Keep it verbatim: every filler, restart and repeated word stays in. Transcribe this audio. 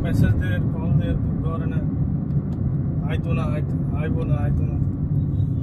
message there, call there to go and I do not, I will not, I do not.